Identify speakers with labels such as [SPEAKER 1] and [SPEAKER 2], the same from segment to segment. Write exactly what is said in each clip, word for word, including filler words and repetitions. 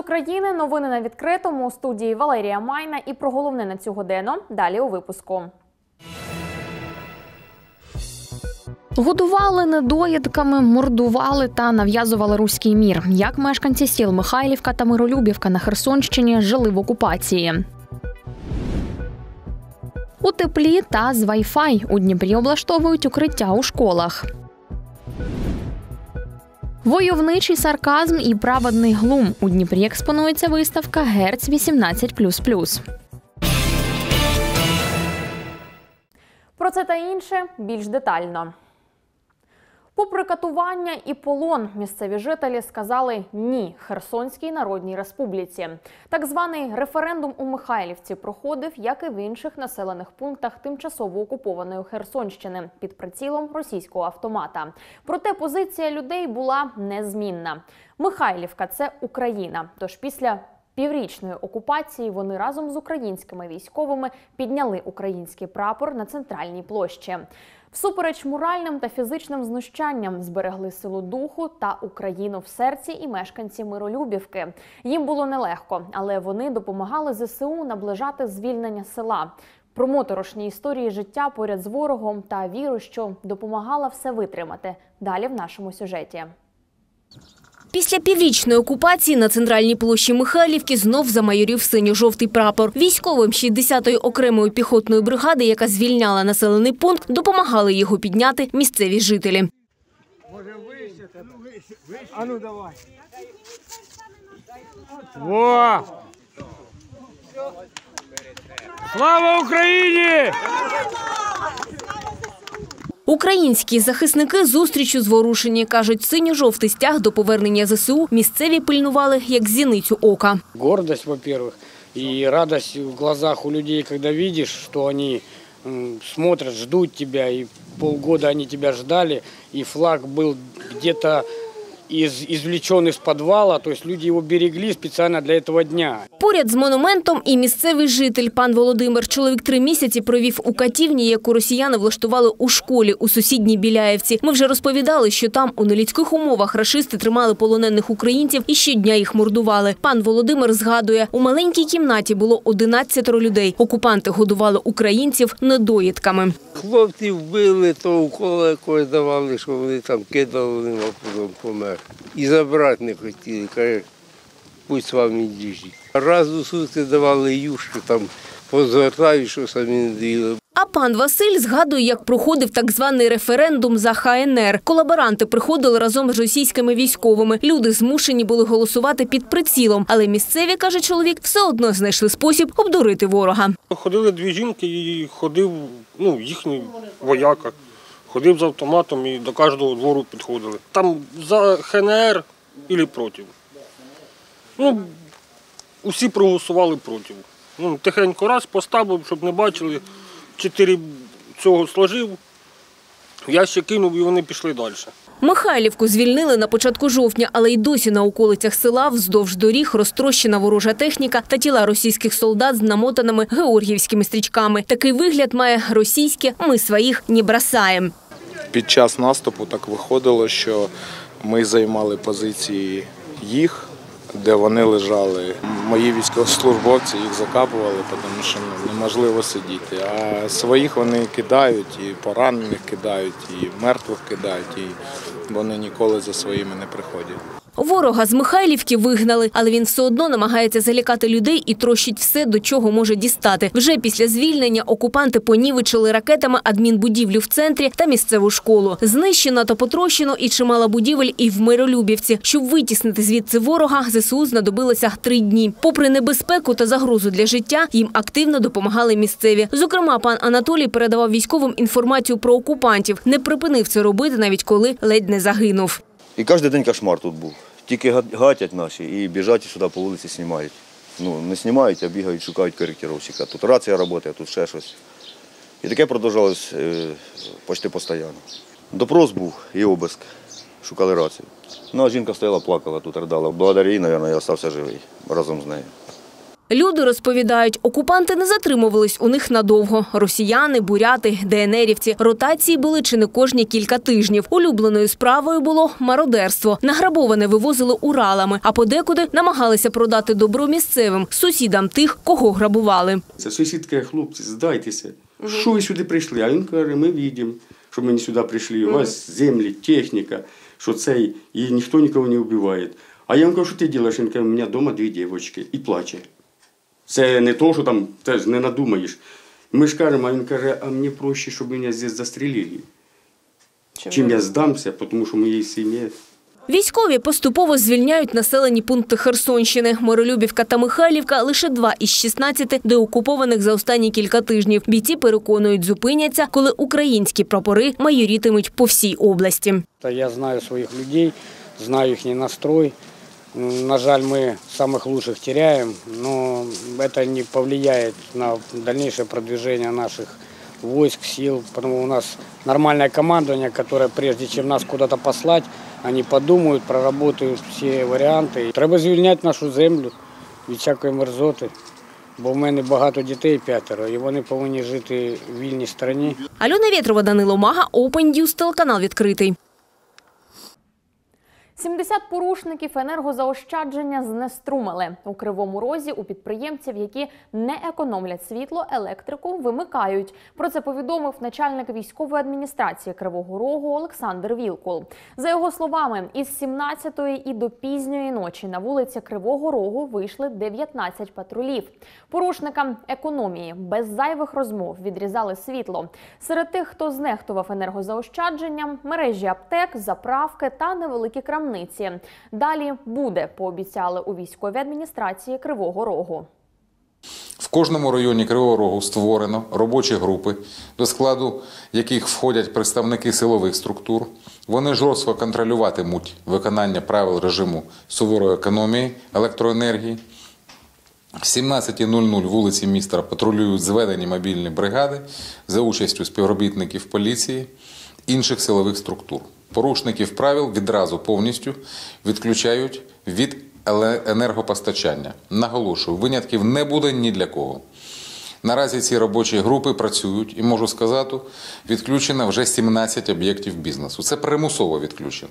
[SPEAKER 1] України, новини на відкритому, у студії Валерія Майна, і про головне на цю годину далі у випуску. Годували недоїдками, мордували та нав'язували руський мір. Як мешканці сіл Михайлівка та Миролюбівка на Херсонщині жили в окупації. У теплі та з Wi-Fi у Дніпрі облаштовують укриття у школах. Войовничий сарказм і праведний глум. У Дніпрі експонується виставка «Герц вісімнадцять плюс плюс». Про це та інше більш детально. Попри катування і полон, місцеві жителі сказали «ні» Херсонській Народній Республіці. Так званий референдум у Михайлівці проходив, як і в інших населених пунктах тимчасово окупованої Херсонщини, під прицілом російського автомата. Проте позиція людей була незмінна. Михайлівка – це Україна, тож після піврічної окупації вони разом з українськими військовими підняли український прапор на центральній площі. Всупереч моральним та фізичним знущанням зберегли силу духу та Україну в серці і мешканці Миролюбівки. Їм було нелегко, але вони допомагали зе се у наближати звільнення села. Про моторошні історії життя поряд з ворогом та віру, що допомагала все витримати. Далі в нашому сюжеті.
[SPEAKER 2] Після піврічної окупації на центральній площі Михайлівки знов замайорів синьо-жовтий прапор. Військовим шістдесятої окремої піхотної бригади, яка звільняла населений пункт, допомагали його підняти місцеві жителі.
[SPEAKER 3] Може вище? А ну давай. Во! Слава Україні!
[SPEAKER 2] Українські захисники зустрічю зворушені. Кажуть, синьо-жовтий стяг до повернення зе се у місцеві пильнували як зіницю ока.
[SPEAKER 4] Гордость, во-первых, и радость в глазах у людей, когда видишь, что они смотрят, ждут тебя, и полгода они тебя ждали, и флаг был где-то из, извлечен из подвала, то есть люди его берегли специально для этого дня.
[SPEAKER 2] Поряд з монументом і місцевий житель пан Володимир. Чоловік три місяці провів у катівні, яку росіяни влаштували у школі у сусідній Біляєвці. Ми вже розповідали, що там у нелюдських умовах рашисти тримали полонених українців і щодня їх мордували. Пан Володимир згадує, у маленькій кімнаті було одинадцятеро людей. Окупанти годували українців недоїдками.
[SPEAKER 5] Хлопців били, то уколи якось давали, що вони там кидали, вони потім помер. І забрати не хотіли, каже, пусть вам і діжі. Раз у сутки давали юшки, там позвертають, що самі не доїли.
[SPEAKER 2] А пан Василь згадує, як проходив так званий референдум за ха ен ер. Колаборанти приходили разом з російськими військовими. Люди змушені були голосувати під прицілом. Але місцеві, каже чоловік, все одно знайшли спосіб обдурити ворога.
[SPEAKER 6] Ходили дві жінки і ходив ну, їхній вояка. Ходив з автоматом і до кожного двору підходили. Там за ха ен ер або проти. Ну, усі проголосували проти. Ну, тихенько раз поставив, щоб не бачили. Чотири цього сложив, я ще кинув і вони пішли далі.
[SPEAKER 2] Михайлівку звільнили на початку жовтня, але й досі на околицях села вздовж доріг розтрощена ворожа техніка та тіла російських солдат з намотаними георгіївськими стрічками. Такий вигляд має російське «ми своїх не бросаєм».
[SPEAKER 7] Під час наступу так виходило, що ми займали позиції їх, де вони лежали. Мої військовослужбовці їх закапували, тому що неможливо сидіти. А своїх вони кидають, і поранених кидають, і мертвих кидають, і вони ніколи за своїми не приходять.
[SPEAKER 2] Ворога з Михайлівки вигнали, але він все одно намагається залякати людей і трощить все, до чого може дістати. Вже після звільнення окупанти понівечили ракетами адмінбудівлю в центрі та місцеву школу. Знищено та потрощено і чимало будівель і в Миролюбівці. Щоб витіснити звідси ворога, зе се у знадобилося три дні. Попри небезпеку та загрозу для життя, їм активно допомагали місцеві. Зокрема, пан Анатолій передавав військовим інформацію про окупантів. Не припинив це робити, навіть коли ледь не загинув.
[SPEAKER 8] І кожен день кошмар тут був. Тільки гатять наші і біжать сюди по вулиці знімають. Ну, не знімають, а бігають, шукають коректировщика. Тут рація працює, тут ще щось. І таке продовжувалось е, почти постійно. Допрос був і обиск. Шукали рацію. Ну, а жінка стояла, плакала тут, ридала. Благодаря їй, мабуть, я залишився живий разом з нею.
[SPEAKER 2] Люди розповідають, окупанти не затримувались у них надовго. Росіяни, буряти, ДНРівці. Ротації були чи не кожні кілька тижнів. Улюбленою справою було мародерство. Награбоване вивозили Уралами, а подекуди намагалися продати добро місцевим, сусідам тих, кого грабували.
[SPEAKER 9] Це сусід каже: хлопці, здайтеся. Що ви сюди прийшли? А він каже: ми бачимо, що ми не сюди прийшли. У вас землі, техніка, що цей, і ніхто нікого не вбиває. А я йому кажу: що ти робиш? Він каже: у мене вдома дві дівчатки. І плаче. Це не то, що там теж не надумаєш. Ми ж кажемо, а він каже: а мені проще, щоб мене тут застрелили. Чим я здамся, тому що моєї сім'ї.
[SPEAKER 2] Військові поступово звільняють населені пункти Херсонщини. Миролюбівка та Михайлівка – лише два із шістнадцяти деокупованих за останні кілька тижнів. Бійці переконують, зупиняться, коли українські прапори майорітимуть по всій області.
[SPEAKER 4] Я знаю своїх людей, знаю їхній настрой. На жаль, мы самых лучших теряем, но это не повлияет на дальнейшее продвижение наших войск, сил, потому что у нас нормальное командование, которое прежде чем нас куда-то послать, они подумают, проработают все варіанти. Треба звільняти нашу землю від всякої мерзоти, бо в мене багато дітей, п'ятеро, і вони повинні жити в вільній країні.
[SPEAKER 2] Альона Вєтрова, Данило Мага, Open News, телеканал відкритий.
[SPEAKER 1] сімдесят порушників енергозаощадження знеструмили. У Кривому Розі у підприємців, які не економлять світло, електрику вимикають. Про це повідомив начальник військової адміністрації Кривого Рогу Олександр Вілкул. За його словами, із сімнадцятої і до пізньої ночі на вулиці Кривого Рогу вийшли дев'ятнадцять патрулів. Порушникам економії без зайвих розмов відрізали світло. Серед тих, хто знехтував енергозаощадженням, мережі аптек, заправки та невеликі крамниці. Далі буде, пообіцяли у військовій адміністрації Кривого Рогу.
[SPEAKER 10] В кожному районі Кривого Рогу створено робочі групи, до складу яких входять представники силових структур. Вони жорстко контролюватимуть виконання правил режиму суворої економії електроенергії. В сімнадцятій нуль нуль вулиці міста патрулюють зведені мобільні бригади за участю співробітників поліції, інших силових структур. Порушників правил відразу повністю відключають від енергопостачання. Наголошую, винятків не буде ні для кого. Наразі ці робочі групи працюють і, можу сказати, відключено вже сімнадцять об'єктів бізнесу. Це примусово відключено.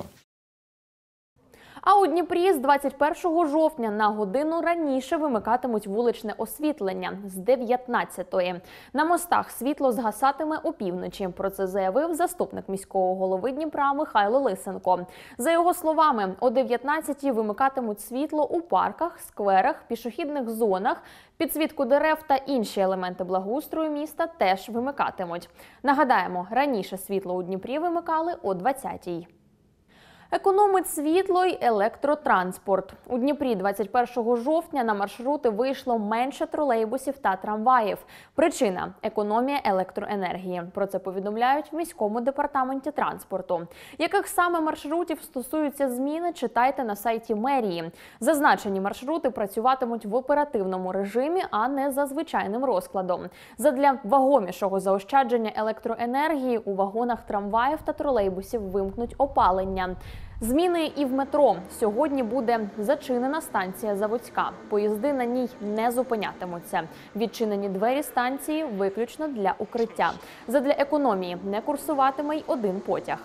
[SPEAKER 1] А у Дніпрі з двадцять першого жовтня на годину раніше вимикатимуть вуличне освітлення – з дев'ятнадцятої. На мостах світло згасатиме опівночі. Про це заявив заступник міського голови Дніпра Михайло Лисенко. За його словами, о дев'ятнадцятій вимикатимуть світло у парках, скверах, пішохідних зонах, підсвітку дерев та інші елементи благоустрою міста теж вимикатимуть. Нагадаємо, раніше світло у Дніпрі вимикали о двадцятій. Економить світло й електротранспорт. У Дніпрі двадцять першого жовтня на маршрути вийшло менше тролейбусів та трамваїв. Причина – економія електроенергії. Про це повідомляють в міському департаменті транспорту. Яких саме маршрутів стосуються зміни, читайте на сайті мерії. Зазначені маршрути працюватимуть в оперативному режимі, а не за звичайним розкладом. Задля вагомішого заощадження електроенергії у вагонах трамваїв та тролейбусів вимкнуть опалення. Зміни і в метро. Сьогодні буде зачинена станція Заводська. Поїзди на ній не зупинятимуться. Відчинені двері станції виключно для укриття. Задля економії не курсуватиме й один потяг.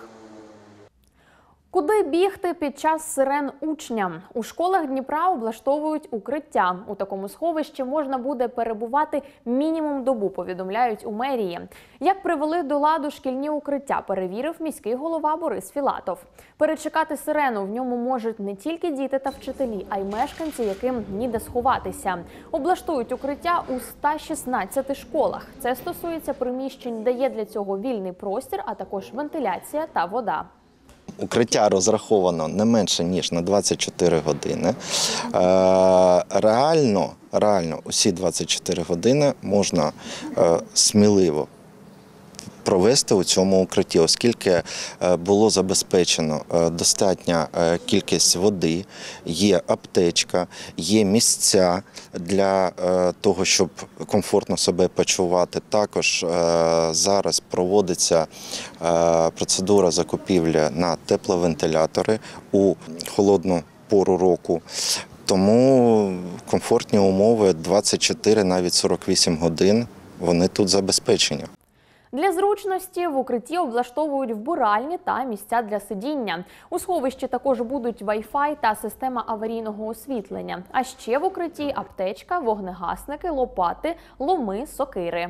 [SPEAKER 1] Куди бігти під час сирен учням? У школах Дніпра облаштовують укриття. У такому сховищі можна буде перебувати мінімум добу, повідомляють у мерії. Як привели до ладу шкільні укриття, перевірив міський голова Борис Філатов. Перечекати сирену в ньому можуть не тільки діти та вчителі, а й мешканці, яким ніде сховатися. Облаштують укриття у ста шістнадцяти школах. Це стосується приміщень, де є для цього вільний простір, а також вентиляція та вода.
[SPEAKER 11] Укриття розраховано не менше, ніж на двадцять чотири години. Реально, реально усі двадцять чотири години можна сміливо провести у цьому укритті, оскільки було забезпечено достатня кількість води, є аптечка, є місця для того, щоб комфортно себе почувати. Також зараз проводиться процедура закупівлі на тепловентилятори у холодну пору року. Тому комфортні умови двадцять чотири, навіть сорок вісім годин, вони тут забезпечені.
[SPEAKER 1] Для зручності в укритті облаштовують вбиральні та місця для сидіння. У сховищі також будуть вай-фай та система аварійного освітлення. А ще в укритті аптечка, вогнегасники, лопати, ломи, сокири.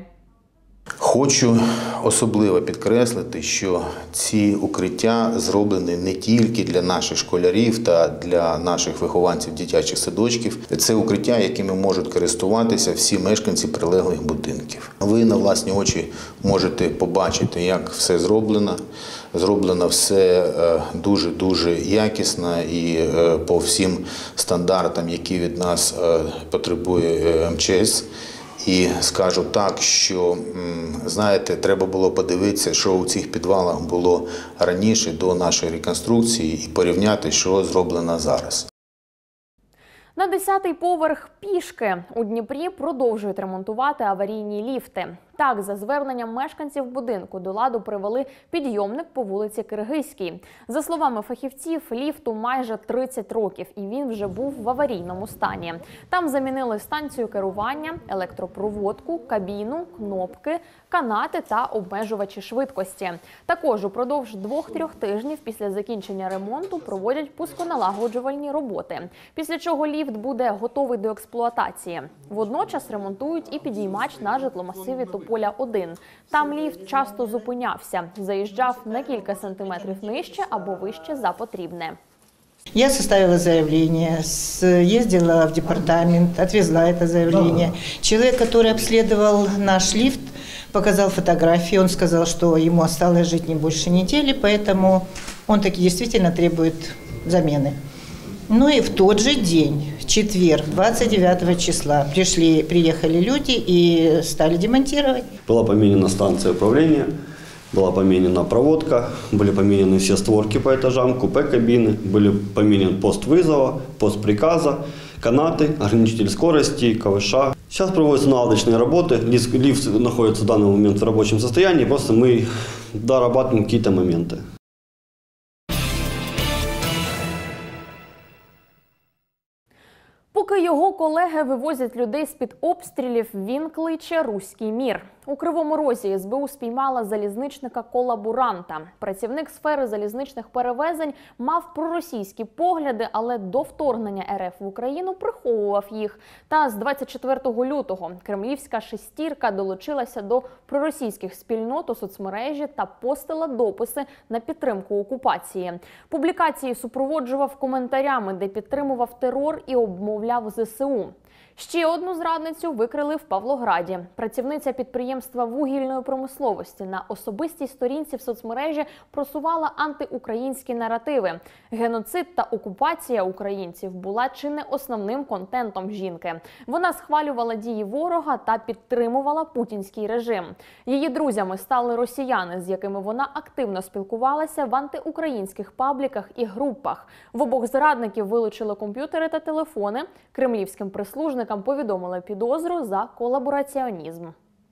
[SPEAKER 12] Хочу особливо підкреслити, що ці укриття зроблені не тільки для наших школярів та для наших вихованців дитячих садочків. Це укриття, якими можуть користуватися всі мешканці прилеглих будинків. Ви на власні очі можете побачити, як все зроблено. Зроблено все дуже-дуже якісно і по всім стандартам, які від нас потребує ем че ес. І скажу так, що, знаєте, треба було подивитися, що у цих підвалах було раніше до нашої реконструкції і порівняти, що зроблено зараз.
[SPEAKER 1] На десятий поверх пішки у Дніпрі продовжують ремонтувати аварійні ліфти. Так, за зверненням мешканців будинку до ладу привели підйомник по вулиці Киргизькій. За словами фахівців, ліфту майже тридцять років, і він вже був в аварійному стані. Там замінили станцію керування, електропроводку, кабіну, кнопки, канати та обмежувачі швидкості. Також упродовж двох-трьох тижнів після закінчення ремонту проводять пусконалагоджувальні роботи, після чого ліфт буде готовий до експлуатації. Водночас ремонтують і підіймач на житломасиві Тополя один. Там ліфт часто зупинявся, заїжджав на кілька сантиметрів нижче або вище за потрібне.
[SPEAKER 13] Я составила заявление, ездила в департамент, отвезла это заявление. Человек, который обследовал наш лифт, показал фотографии, он сказал, что ему осталось жить не больше недели, поэтому он таки действительно требует замены. Ну и в тот же день, в четверг, двадцать девятого числа, пришли, приехали люди и стали демонтировать.
[SPEAKER 14] Была поменена станция управления, была поменена проводка, были поменены все створки по этажам, купе кабины, были поменен пост вызова, пост приказа, канаты, ограничитель скорости, КВШ. Сейчас проводятся наладочные работы, лифт находится в данный момент в рабочем состоянии, просто мы дорабатываем какие-то моменты.
[SPEAKER 1] Поки його колеги вивозять людей з-під обстрілів, він кличе «Руський мір». У Кривому Розі ес бе у спіймала залізничника-колаборанта. Працівник сфери залізничних перевезень мав проросійські погляди, але до вторгнення ер еф в Україну приховував їх. Та з двадцять четвертого лютого кремлівська шестірка долучилася до проросійських спільнот у соцмережі та постила дописи на підтримку окупації. Публікації супроводжував коментарями, де підтримував терор і обмовляв зе се у. Ще одну зрадницю викрили в Павлограді. Працівниця підприємства вугільної промисловості на особистій сторінці в соцмережі просувала антиукраїнські наративи. Геноцид та окупація українців була чи не основним контентом жінки. Вона схвалювала дії ворога та підтримувала путінський режим. Її друзями стали росіяни, з якими вона активно спілкувалася в антиукраїнських пабліках і групах. В обох зрадників вилучили комп'ютери та телефони. Кремлівським прислужникам повідомили підозру за колабораціонізм.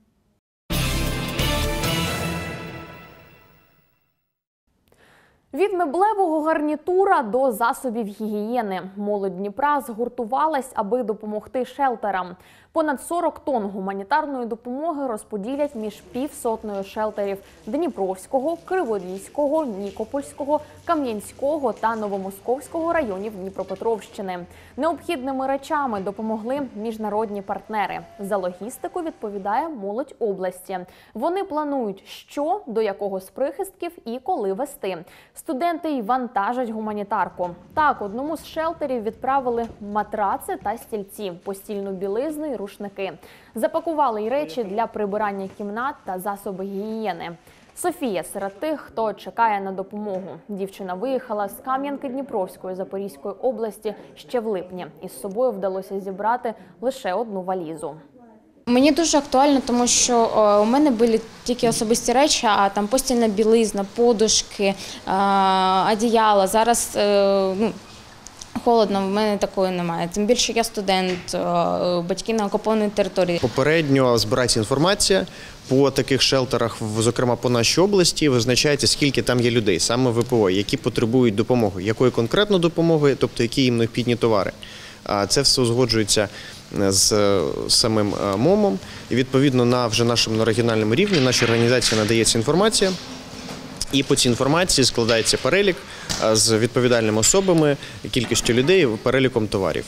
[SPEAKER 1] Від меблевого гарнітура до засобів гігієни. Молодь Дніпра згуртувалась, аби допомогти шелтерам. Понад сорок тонн гуманітарної допомоги розподілять між півсотнею шелтерів Дніпровського, Криворізького, Нікопольського, Кам'янського та Новомосковського районів Дніпропетровщини. Необхідними речами допомогли міжнародні партнери. За логістику відповідає молодь області. Вони планують, що, до якого з прихистків і коли вести. Студенти й вантажать гуманітарку. Так, одному з шелтерів відправили матраци та стільці, постільну білизну й рушники. Запакували й речі для прибирання кімнат та засоби гігієни. Софія серед тих, хто чекає на допомогу. Дівчина виїхала з Кам'янки-Дніпровської Запорізької області ще в липні. Із собою вдалося зібрати лише одну валізу.
[SPEAKER 15] Мені дуже актуально, тому що у мене були тільки особисті речі, а там постільна білизна, подушки, одіяла. Зараз ну, холодно, в мене такої немає. Тим більше я студент, батьки на окупованій території.
[SPEAKER 16] Попередньо збирається інформація по таких шелтерах, зокрема по нашій області, визначається, скільки там є людей, саме ВПО, які потребують допомоги. Якої конкретно допомоги, тобто які їм необхідні товари. Це все узгоджується з самим МОМом. І відповідно на вже нашому регіональному рівні нашій організації надається інформація. І по цій інформації складається перелік з відповідальними особами, кількістю людей, переліком товарів.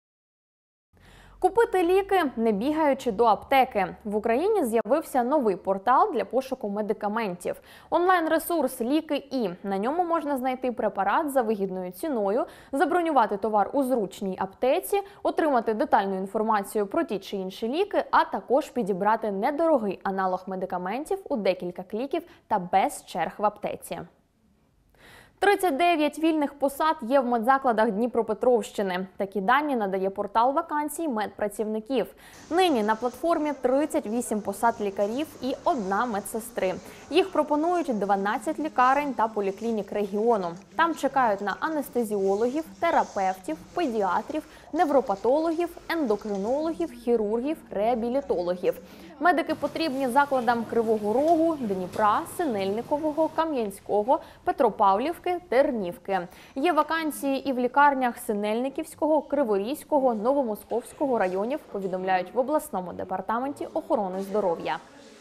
[SPEAKER 1] Купити ліки, не бігаючи до аптеки. В Україні з'явився новий портал для пошуку медикаментів. Онлайн-ресурс «Ліки І». На ньому можна знайти препарат за вигідною ціною, забронювати товар у зручній аптеці, отримати детальну інформацію про ті чи інші ліки, а також підібрати недорогий аналог медикаментів у декілька кліків та без черг в аптеці. тридцять дев'ять вільних посад є в медзакладах Дніпропетровщини. Такі дані надає портал вакансій медпрацівників. Нині на платформі тридцять вісім посад лікарів і одна медсестри. Їх пропонують дванадцять лікарень та поліклінік регіону. Там чекають на анестезіологів, терапевтів, педіатрів, невропатологів, ендокринологів, хірургів, реабілітологів. Медики потрібні закладам Кривого Рогу, Дніпра, Синельникового, Кам'янського, Петропавлівки, Тернівки. Є вакансії і в лікарнях Синельниківського, Криворізького, Новомосковського районів, повідомляють в обласному департаменті охорони здоров'я.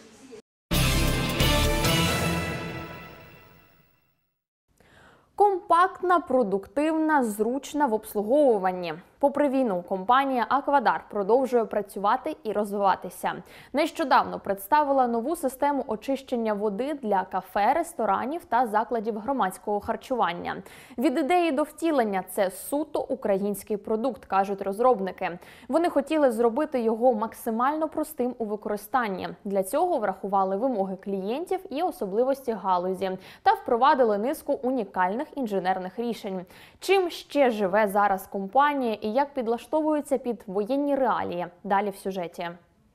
[SPEAKER 1] Компактна, продуктивна, зручна в обслуговуванні. Попри війну, компанія «Аквадар» продовжує працювати і розвиватися. Нещодавно представила нову систему очищення води для кафе, ресторанів та закладів громадського харчування. Від ідеї до втілення – це суто український продукт, кажуть розробники. Вони хотіли зробити його максимально простим у використанні. Для цього врахували вимоги клієнтів і особливості галузі та впровадили низку унікальних інженерних рішень. Чим ще живе зараз компанія і як підлаштовуються під воєнні реалії? Далі в сюжеті.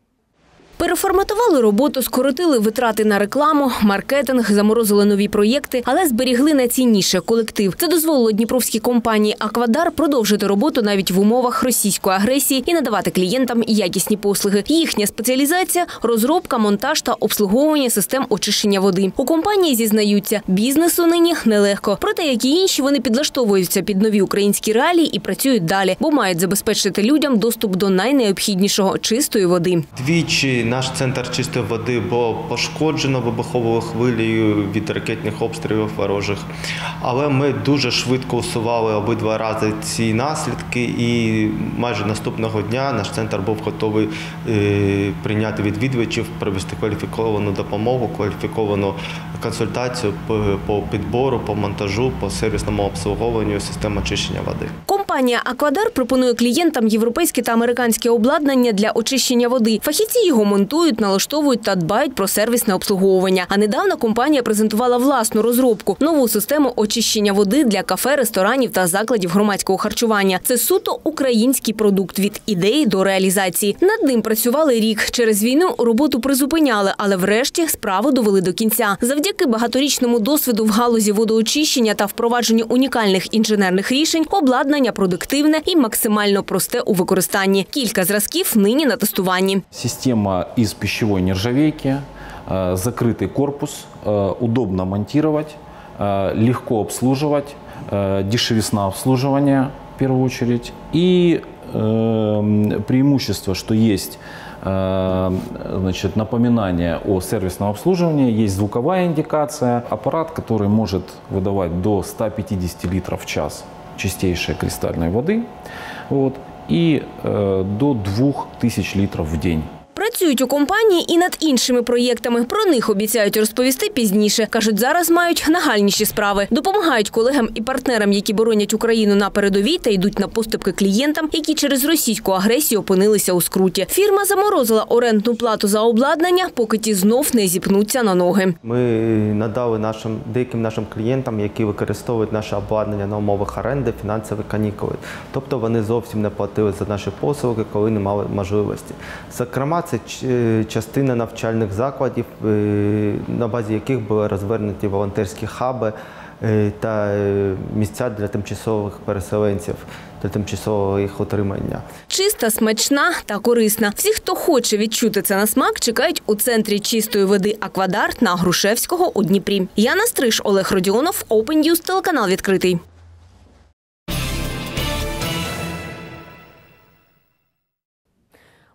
[SPEAKER 2] Переформатували роботу, скоротили витрати на рекламу, маркетинг, заморозили нові проєкти, але зберігли найцінніше – колектив. Це дозволило дніпровській компанії «Аквадар» продовжити роботу навіть в умовах російської агресії і надавати клієнтам якісні послуги. Їхня спеціалізація – розробка, монтаж та обслуговування систем очищення води. У компанії зізнаються, бізнесу нині нелегко. Проте, як і інші, вони підлаштовуються під нові українські реалії і працюють далі, бо мають забезпечити людям доступ до найнеобхіднішого – чистої води.
[SPEAKER 17] Двічі наш центр чистої води було пошкоджено вибуховою хвилею від ракетних обстрілів ворожих. Але ми дуже швидко усували обидва рази ці наслідки і майже наступного дня наш центр був готовий е, прийняти відвідувачів, провести кваліфіковану допомогу, кваліфіковану консультацію по, по підбору, по монтажу, по сервісному обслуговуванню системи очищення води.
[SPEAKER 2] Компанія «Аквадар» пропонує клієнтам європейське та американське обладнання для очищення води. Фахівці його монтують, налаштовують та дбають про сервісне обслуговування. А недавно компанія презентувала власну розробку – нову систему очищення води для кафе, ресторанів та закладів громадського харчування. Це суто український продукт від ідеї до реалізації. Над ним працювали рік. Через війну роботу призупиняли, але врешті справу довели до кінця. Завдяки багаторічному досвіду в галузі водоочищення та впровадженню унікальних інженерних рішень обладнання продуктивне і максимально просте у використанні. Кілька зразків нині на тестуванні.
[SPEAKER 18] Система из пищевой нержавейки, закрытый корпус, удобно монтировать, легко обслуживать, дешевизна обслуживания в первую очередь. И преимущество, что есть значит, напоминание о сервисном обслуживании, есть звуковая индикация, аппарат, который может выдавать до ста пятидесяти литров в час чистейшей кристальной воды, вот, и э, до двух тысяч литров в день.
[SPEAKER 2] Працюють у компанії і над іншими проєктами. Про них обіцяють розповісти пізніше. Кажуть, зараз мають нагальніші справи. Допомагають колегам і партнерам, які боронять Україну на передовій та йдуть на поступки клієнтам, які через російську агресію опинилися у скруті. Фірма заморозила орендну плату за обладнання, поки ті знов не зіпнуться на ноги.
[SPEAKER 17] Ми надали нашим деяким нашим клієнтам, які використовують наше обладнання на умовах оренди, фінансові канікули. Тобто вони зовсім не платили за наші послуги, коли не мали можливості. Зокрема, це частина навчальних закладів, на базі яких були розвернуті волонтерські хаби та місця для тимчасових переселенців, для тимчасового їх утримання.
[SPEAKER 2] Чиста, смачна та корисна. Всі, хто хоче відчути це на смак, чекають у центрі чистої води «Аквадар» на Грушевського у Дніпрі. Яна Стриж, Олег Родіонов, Open News, телеканал «Відкритий».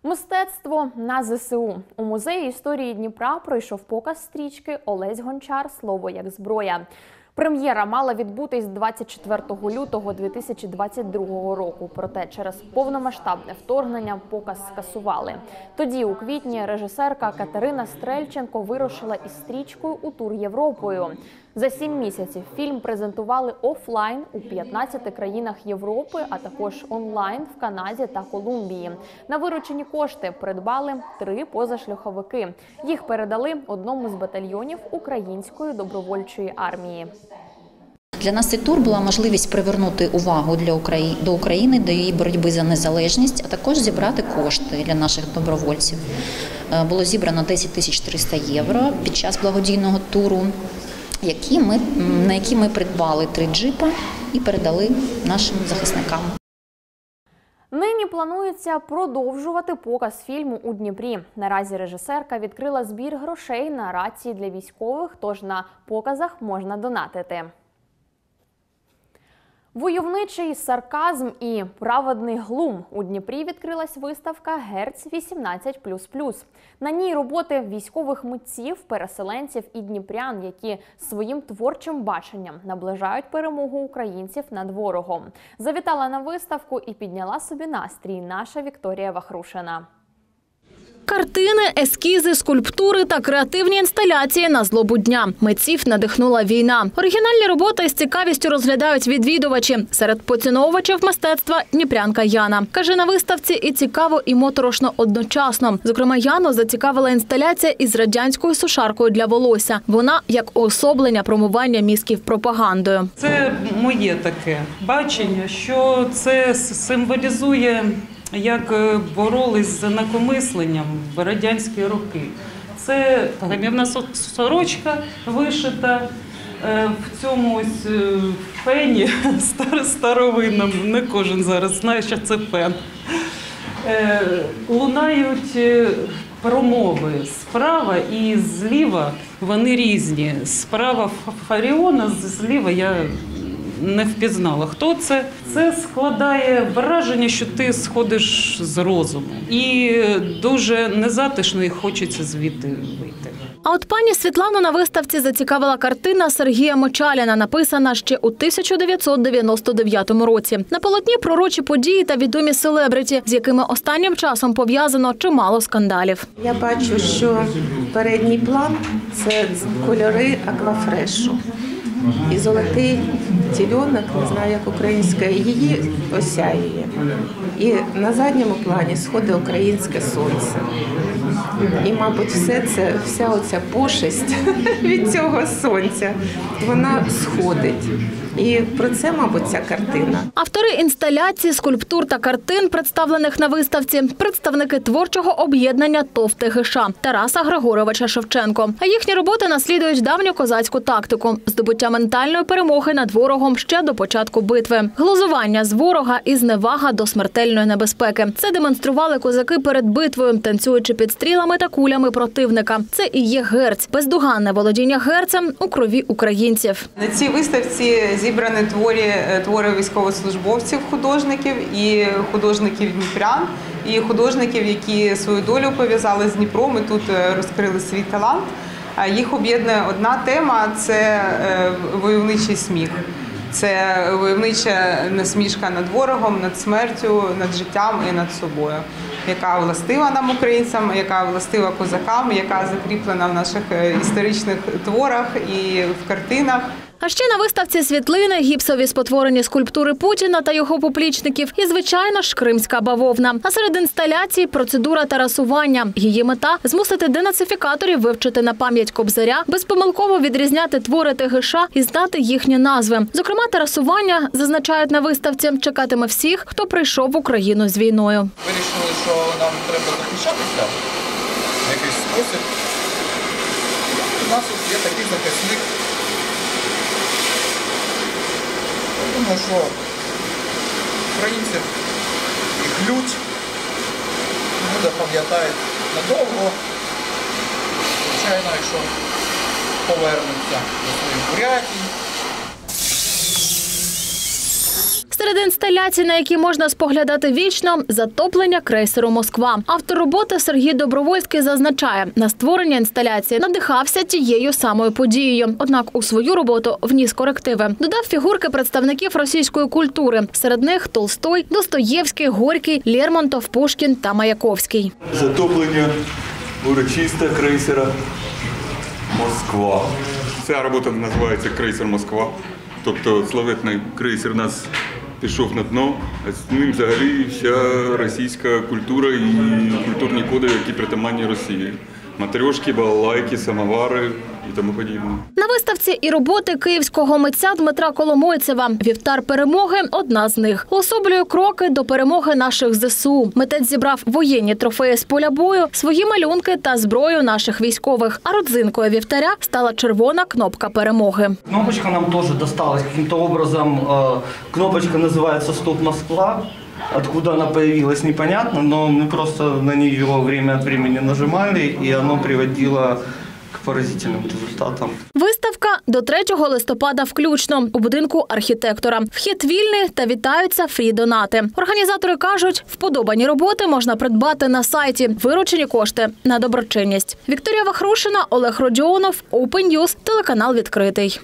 [SPEAKER 1] Мистецтво на зе се у. У музеї історії Дніпра пройшов показ стрічки «Олесь Гончар. Слово як зброя». Прем'єра мала відбутись двадцять четвертого лютого дві тисячі двадцять другого року, проте через повномасштабне вторгнення показ скасували. Тоді, у квітні, режисерка Катерина Стрельченко вирушила із стрічкою у тур Європою. За сім місяців фільм презентували офлайн у п'ятнадцяти країнах Європи, а також онлайн в Канаді та Колумбії. На виручені кошти придбали три позашляховики. Їх передали одному з батальйонів Української добровольчої армії.
[SPEAKER 19] Для нас цей тур була можливість привернути увагу для України, до України, до її боротьби за незалежність, а також зібрати кошти для наших добровольців. Було зібрано десять тисяч триста євро під час благодійного туру, які ми, на які ми придбали три джипа і передали нашим захисникам.
[SPEAKER 1] Нині планується продовжувати показ фільму у Дніпрі. Наразі режисерка відкрила збір грошей на рації для військових, тож на показах можна донатити. Войовничий сарказм і праведний глум. У Дніпрі відкрилась виставка «Герць вісімнадцять плюс плюс». На ній роботи військових митців, переселенців і дніпрян, які своїм творчим баченням наближають перемогу українців над ворогом. Завітала на виставку і підняла собі настрій наша Вікторія Вахрушина.
[SPEAKER 2] Картини, ескізи, скульптури та креативні інсталяції на злобу дня. Митців надихнула війна. Оригінальні роботи з цікавістю розглядають відвідувачі. Серед поціновувачів мистецтва дніпрянка Яна. Каже, на виставці і цікаво, і моторошно одночасно. Зокрема, Яну зацікавила інсталяція із радянською сушаркою для волосся. Вона як уособлення промивання мізків пропагандою.
[SPEAKER 20] Це моє таке бачення, що це символізує, як боролись з інакомисленням в радянські роки. Це гамівна сорочка вишита в цьому ось фені старовинному. Не кожен зараз знає, що це фен. Лунають промови справа і зліва, вони різні. Справа Фаріона, зліва я не впізнала, хто це. Це складає враження, що ти сходиш з розуму. І дуже незатишно і хочеться звідти вийти.
[SPEAKER 2] А от пані Світлану на виставці зацікавила картина Сергія Мочаліна, написана ще у тисяча дев'ятсот дев'яносто дев'ятому році. На полотні пророчі події та відомі селебриті, з якими останнім часом пов'язано чимало скандалів.
[SPEAKER 21] Я бачу, що передній план – це кольори аквафрешу. І золотий тільонок, не знаю, як українська, її осяює. І на задньому плані сходить українське сонце. І, мабуть, все це, вся оця пошесть від цього сонця, вона сходить. І про це, мабуть, ця картина.
[SPEAKER 2] Автори інсталяції, скульптур та картин, представлених на виставці, представники творчого об'єднання ТОВ ТГШ Тараса Григоровича Шевченко. А їхні роботи наслідують давню козацьку тактику – здобуття ментальної перемоги над ворогом ще до початку битви. Глузування з ворога і зневага до смертельної небезпеки. Це демонстрували козаки перед битвою, танцюючи під стрілами та кулями противника. Це і є герць – бездоганне володіння герцем у крові українців.
[SPEAKER 22] На цій виставці зібрані твори, твори військовослужбовців, художників і художників дніпрян, і художників, які свою долю пов'язали з Дніпром і тут розкрили свій талант. Їх об'єднує одна тема – це войовничий сміх. Це войовнича насмішка над ворогом, над смертю, над життям і над собою, яка властива нам, українцям, яка властива козакам, яка закріплена в наших історичних творах і в картинах.
[SPEAKER 2] А ще на виставці світлини, гіпсові спотворені скульптури Путіна та його поплічників і, звичайно ж, кримська бавовна. А серед інсталяцій – процедура тарасування. Її мета – змусити денацифікаторів вивчити на пам'ять Кобзаря, безпомилково відрізняти твори ТГШ і знати їхні назви. Зокрема, тарасування, зазначають на виставці, чекатиме всіх, хто прийшов в Україну з війною.
[SPEAKER 23] Вирішили, що нам треба захищатися в якийсь спосіб. У нас є такий захисник. Я думаю, що українців їх лють, люди пам'ятають надовго, звичайно, якщо повернуться до своїх бурятій.
[SPEAKER 2] Серед
[SPEAKER 3] інсталяцій, на які можна споглядати вічно – затоплення крейсеру «Москва». Автор роботи Сергій Добровольський зазначає, на створення інсталяції надихався тією самою подією. Однак у свою роботу вніс корективи. Додав фігурки представників російської культури. Серед них Толстой, Достоєвський, Горький, Лермонтов, Пушкін та Маяковський.
[SPEAKER 5] Затоплення урочисте крейсера «Москва». Ця робота називається «Крейсер Москва». Тобто славетний крейсер у нас пішов на дно, а з ним взагалі вся російська культура і культурні коди, які притаманні Росії. Матрьошки, балалайки, самовари і тому подібне.
[SPEAKER 3] На виставці і роботи київського митця Дмитра Коломойцева. «Вівтар перемоги» – одна з них. Уособлює кроки до перемоги наших ЗСУ. Митець зібрав воєнні трофеї з поля бою, свої малюнки та зброю наших військових. А родзинкою вівтаря стала червона кнопка перемоги.
[SPEAKER 6] Кнопочка нам теж досталась каким-то образом. Кнопочка називається «Стоп Москва». Откуда она появилась, непонятно, но мы просто на нее время от времени нажимали, и оно приводило к поразительным результатам.
[SPEAKER 3] Виставка до третього листопада включно у будинку архітектора. Вхід вільний та вітаються фрі-донати. Організатори кажуть, вподобані роботи можна придбати на сайті. Виручені кошти на доброчинність. Вікторія Вахрушина, Олег Родіонов, Open News, телеканал «Відкритий».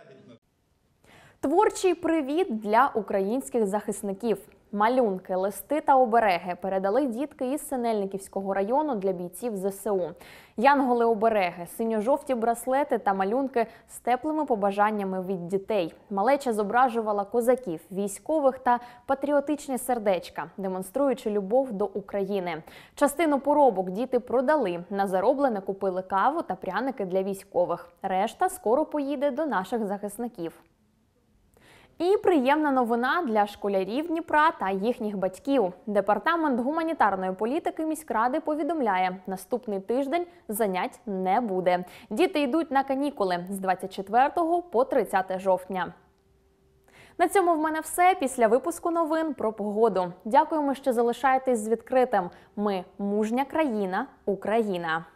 [SPEAKER 1] Творчий привіт для українських захисників. Малюнки, листи та обереги передали дітки із Синельниківського району для бійців ЗСУ. Янголи-обереги, синьо-жовті браслети та малюнки з теплими побажаннями від дітей. Малеча зображувала козаків, військових та патріотичні сердечка, демонструючи любов до України. Частину поробок діти продали. На зароблене купили каву та пряники для військових. Решта скоро поїде до наших захисників. І приємна новина для школярів Дніпра та їхніх батьків. Департамент гуманітарної політики міськради повідомляє, наступний тиждень занять не буде. Діти йдуть на канікули з двадцять четвертого по тридцяте жовтня. На цьому в мене все. Після випуску новин про погоду. Дякуємо, що залишаєтесь з відкритим. Ми – мужня країна, Україна.